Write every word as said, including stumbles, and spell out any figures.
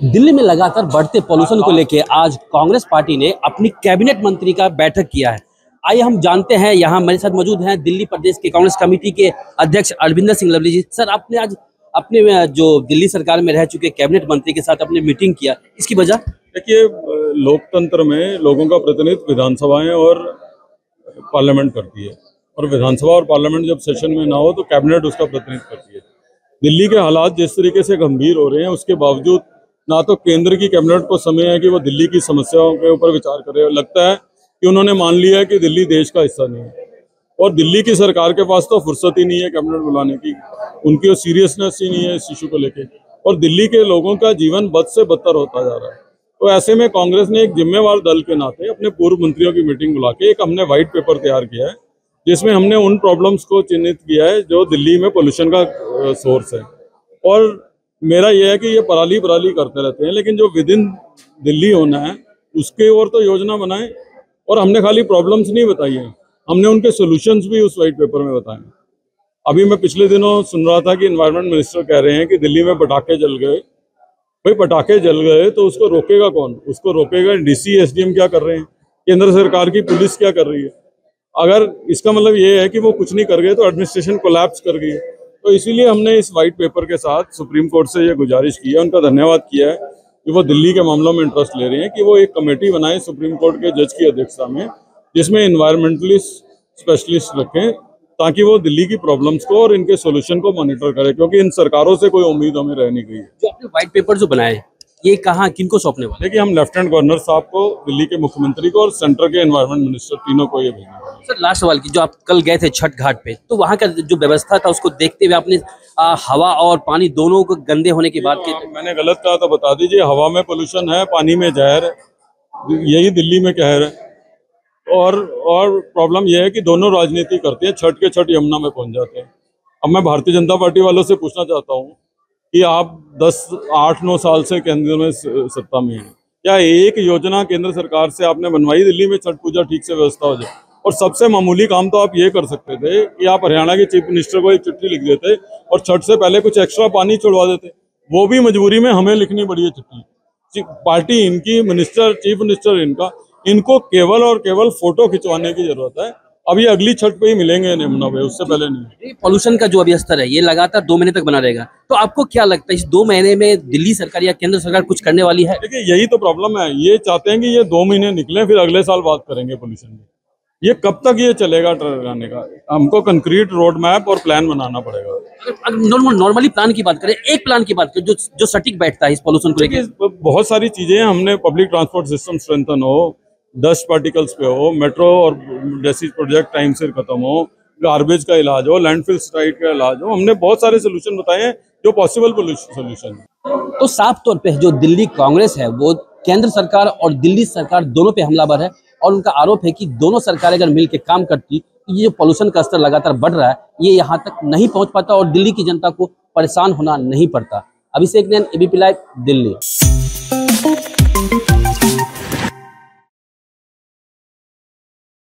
दिल्ली में लगातार बढ़ते पॉल्यूशन को लेकर आज कांग्रेस पार्टी ने अपनी कैबिनेट मंत्री का बैठक किया है। आइए हम जानते हैं, यहाँ मेरे साथ मौजूद हैं दिल्ली प्रदेश के कांग्रेस कमेटी के अध्यक्ष अरविंदर सिंह लवली जी। सर, आपने आज अपने जो दिल्ली सरकार में रह चुके कैबिनेट मंत्री के साथ अपने मीटिंग किया, इसकी वजह? देखिए, लोकतंत्र में लोगों का प्रतिनिधित्व विधानसभाएं और पार्लियामेंट करती है, और विधानसभा और पार्लियामेंट जब सेशन में ना हो तो कैबिनेट उसका प्रतिनिधित्व करती है। दिल्ली के हालात जिस तरीके से गंभीर हो रहे हैं, उसके बावजूद ना तो केंद्र की कैबिनेट को समय है कि वो दिल्ली की समस्याओं के ऊपर विचार करे। लगता है कि उन्होंने मान लिया है कि दिल्ली देश का हिस्सा नहीं है, और दिल्ली की सरकार के पास तो फुर्सत ही नहीं है कैबिनेट बुलाने की। उनकी सीरियसनेस ही नहीं है इस इशू को लेके, और दिल्ली के लोगों का जीवन बद से बदतर होता जा रहा है। तो ऐसे में कांग्रेस ने एक जिम्मेवार दल के नाते अपने पूर्व मंत्रियों की मीटिंग बुला के एक हमने व्हाइट पेपर तैयार किया है, जिसमें हमने उन प्रॉब्लम्स को चिन्हित किया है जो दिल्ली में पोल्यूशन का सोर्स है। और मेरा यह है कि ये पराली पराली करते रहते हैं, लेकिन जो विद इन दिल्ली होना है उसके ओर तो योजना बनाएं। और हमने खाली प्रॉब्लम्स नहीं बताई हैं, हमने उनके सोल्यूशंस भी उस व्हाइट पेपर में बताए। अभी मैं पिछले दिनों सुन रहा था कि एनवायरनमेंट मिनिस्टर कह रहे हैं कि दिल्ली में पटाखे जल गए। भाई, पटाखे जल गए तो उसको रोकेगा कौन? उसको रोकेगा डीसी, एसडीएम क्या कर रहे हैं, केंद्र सरकार की पुलिस क्या कर रही है? अगर इसका मतलब ये है कि वो कुछ नहीं कर गए तो एडमिनिस्ट्रेशन कोलैप्स कर गई। तो इसीलिए हमने इस व्हाइट पेपर के साथ सुप्रीम कोर्ट से ये गुजारिश की है, उनका धन्यवाद किया है कि वो दिल्ली के मामलों में इंटरेस्ट ले रहे हैं, कि वो एक कमेटी बनाए सुप्रीम कोर्ट के जज की अध्यक्षता में, जिसमें इन्वायरमेंटलिस्ट स्पेशलिस्ट रखें, ताकि वो दिल्ली की प्रॉब्लम्स को और इनके सॉल्यूशन को मॉनिटर करे, क्योंकि इन सरकारों से कोई उम्मीद हमें रह नहीं गई है। जो आपने व्हाइट पेपर जो बनाए, ये कहाँ किनको सौंपने वाले? देखिए, हम लेफ्टिनेंट गवर्नर साहब को, दिल्ली के मुख्यमंत्री को और सेंटर के एनवायरमेंट मिनिस्टर, तीनों को ये भेजना है। सर, लास्ट सवाल की, जो आप कल गए थे छठ घाट पे, तो वहाँ का जो व्यवस्था था उसको देखते हुए आपने आ, हवा और पानी दोनों को गंदे होने की बात की? मैंने गलत कहा तो बता दीजिए। हवा में पोल्यूशन है, पानी में जहर है, यही दिल्ली में कहर है। और और प्रॉब्लम यह है कि दोनों राजनीति करते हैं, छठ के छठ यमुना में पहुंच जाते हैं। अब मैं भारतीय जनता पार्टी वालों से पूछना चाहता हूँ कि आप दस आठ नौ साल से केंद्र में सत्ता में हैं, क्या एक योजना केंद्र सरकार से आपने बनवाई दिल्ली में छठ पूजा ठीक से व्यवस्था हो जाए? और सबसे मामूली काम तो आप ये कर सकते थे कि आप हरियाणा के चीफ मिनिस्टर को एक चिट्ठी लिख देते और छठ से पहले कुछ एक्स्ट्रा पानी छुड़वा देते। वो भी मजबूरी में हमें लिखनी पड़ी है चिट्ठी। पार्टी इनकी, मिनिस्टर, चीफ मिनिस्टर इनका, इनको केवल और केवल फोटो खिंचवाने की जरूरत है। अब ये अगली छठ पे ही मिलेंगे यमुना पे, उससे पहले नहीं। पॉल्यूशन का जो अभी स्तर है ये लगातार दो महीने तक बना रहेगा, तो आपको क्या लगता है इस दो महीने में दिल्ली सरकार या केंद्र सरकार कुछ करने वाली है? देखिए, यही तो प्रॉब्लम है। ये चाहते हैं कि ये दो महीने निकले, फिर अगले साल बात करेंगे पोल्यूशन की। ये कब तक ये चलेगा टरगाने का? हमको कंक्रीट रोड मैप और प्लान बनाना पड़ेगा। नॉर्मली प्लान की बात करें, एक प्लान की बात करें जो जो सटीक बैठता है इस पॉल्यूशन को लेकर। बहुत सारी चीजें हैं। हमने पब्लिक ट्रांसपोर्ट सिस्टम स्ट्रेंथन हो, डस्ट पार्टिकल्स पे हो, मेट्रो और जैसी प्रोजेक्ट टाइम से खत्म हो, गार्बेज का इलाज हो, लैंडफिल साइट का इलाज हो। हमने बहुत सारे सोल्यूशन बताए हैं जो पॉसिबल सोल्यूशन है। तो साफ तौर पे जो दिल्ली कांग्रेस है वो केंद्र सरकार और दिल्ली सरकार दोनों पे हमलावर है, और उनका आरोप है कि दोनों सरकारें अगर मिलकर काम करती, ये जो पॉल्यूशन का स्तर लगातार बढ़ रहा है ये यहाँ तक नहीं पहुँच पाता और दिल्ली की जनता को परेशान होना नहीं पड़ता। Abhishek Nain, ABP live, Delhi.